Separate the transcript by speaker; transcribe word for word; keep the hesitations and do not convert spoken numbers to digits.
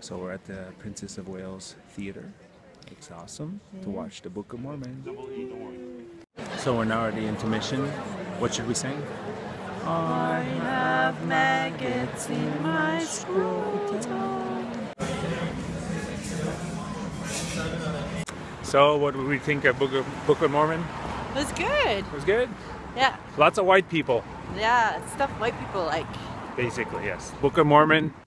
Speaker 1: So we're at the Princess of Wales Theatre. It's awesome to watch the Book of Mormon. So we're now at the intermission. What should we sing?
Speaker 2: I have maggots in my scrotum.
Speaker 1: So what did we think of Book of, Book of Mormon?
Speaker 2: It was good.
Speaker 1: It was good?
Speaker 2: Yeah.
Speaker 1: Lots of white people.
Speaker 2: Yeah, stuff white people like.
Speaker 1: Basically, yes. Book of Mormon,